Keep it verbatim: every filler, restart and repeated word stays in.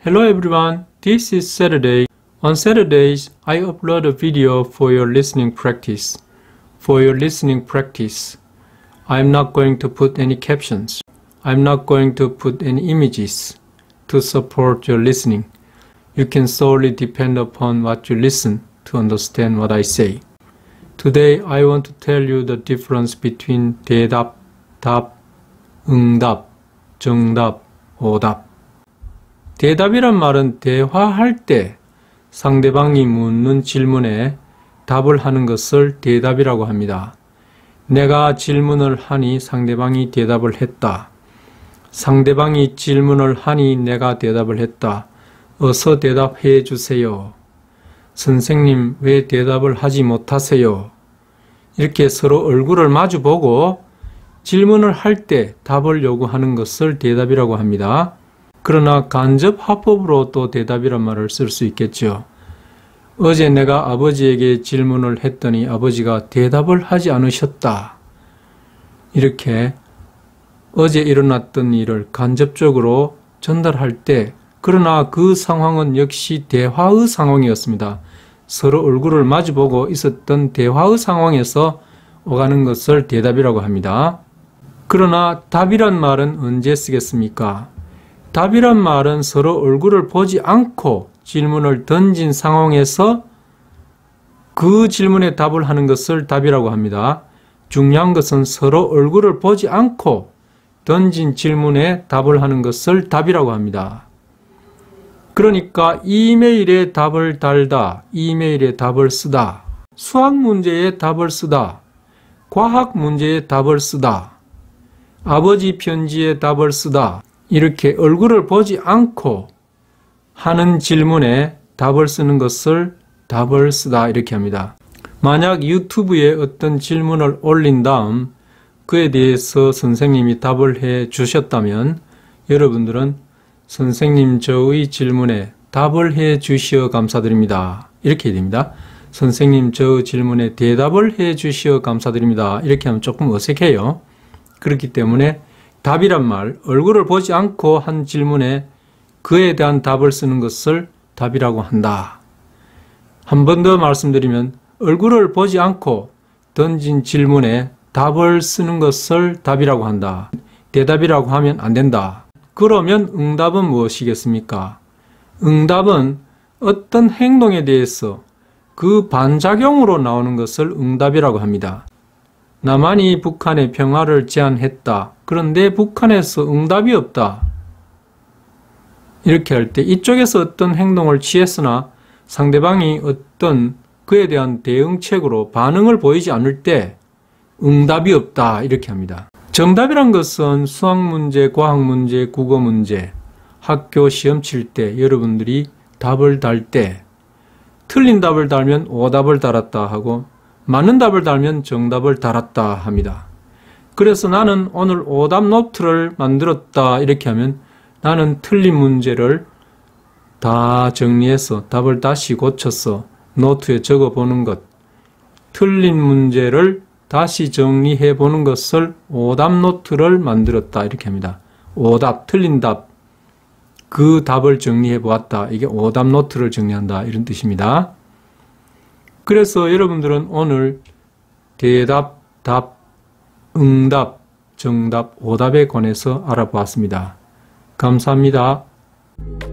Hello everyone, this is Saturday. On Saturdays, I upload a video for your listening practice. For your listening practice, I'm not going to put any captions. I'm not going to put any images to support your listening. You can solely depend upon what you listen to understand what I say. Today, I want to tell you the difference between 대답, 답, 응답, 정답, 오답. 대답이란 말은 대화할 때 상대방이 묻는 질문에 답을 하는 것을 대답이라고 합니다. 내가 질문을 하니 상대방이 대답을 했다. 상대방이 질문을 하니 내가 대답을 했다. 어서 대답해 주세요. 선생님, 왜 대답을 하지 못하세요? 이렇게 서로 얼굴을 마주보고 질문을 할 때 답을 요구하는 것을 대답이라고 합니다. 그러나 간접 화법으로 또 대답이란 말을 쓸 수 있겠죠. 어제 내가 아버지에게 질문을 했더니 아버지가 대답을 하지 않으셨다. 이렇게 어제 일어났던 일을 간접적으로 전달할 때, 그러나 그 상황은 역시 대화의 상황이었습니다. 서로 얼굴을 마주보고 있었던 대화의 상황에서 오가는 것을 대답이라고 합니다. 그러나 답이란 말은 언제 쓰겠습니까? 답이란 말은 서로 얼굴을 보지 않고 질문을 던진 상황에서 그 질문에 답을 하는 것을 답이라고 합니다. 중요한 것은 서로 얼굴을 보지 않고 던진 질문에 답을 하는 것을 답이라고 합니다. 그러니까 이메일에 답을 달다, 이메일에 답을 쓰다, 수학 문제에 답을 쓰다, 과학 문제에 답을 쓰다, 아버지 편지에 답을 쓰다, 이렇게 얼굴을 보지 않고 하는 질문에 답을 쓰는 것을 답을 쓰다 이렇게 합니다. 만약 유튜브에 어떤 질문을 올린 다음 그에 대해서 선생님이 답을 해 주셨다면 여러분들은 선생님 저의 질문에 답을 해 주시어 감사드립니다. 이렇게 해야 됩니다. 선생님 저의 질문에 대답을 해 주시어 감사드립니다. 이렇게 하면 조금 어색해요. 그렇기 때문에 답이란 말, 얼굴을 보지 않고 한 질문에 그에 대한 답을 쓰는 것을 답이라고 한다. 한 번 더 말씀드리면 얼굴을 보지 않고 던진 질문에 답을 쓰는 것을 답이라고 한다. 대답이라고 하면 안 된다. 그러면 응답은 무엇이겠습니까? 응답은 어떤 행동에 대해서 그 반작용으로 나오는 것을 응답이라고 합니다. 남한이 북한의 평화를 제안했다. 그런데 북한에서 응답이 없다. 이렇게 할 때 이쪽에서 어떤 행동을 취했으나 상대방이 어떤 그에 대한 대응책으로 반응을 보이지 않을 때 응답이 없다. 이렇게 합니다. 정답이란 것은 수학 문제, 과학 문제, 국어 문제, 학교 시험 칠 때 여러분들이 답을 달 때 틀린 답을 달면 오답을 달았다 하고 맞는 답을 달면 정답을 달았다 합니다. 그래서 나는 오늘 오답 노트를 만들었다 이렇게 하면 나는 틀린 문제를 다 정리해서 답을 다시 고쳐서 노트에 적어보는 것, 틀린 문제를 다시 정리해 보는 것을 오답 노트를 만들었다 이렇게 합니다. 오답, 틀린 답, 그 답을 정리해 보았다. 이게 오답 노트를 정리한다 이런 뜻입니다. 그래서 여러분들은 오늘 대답, 답, 응답, 정답, 오답에 관해서 알아보았습니다. 감사합니다.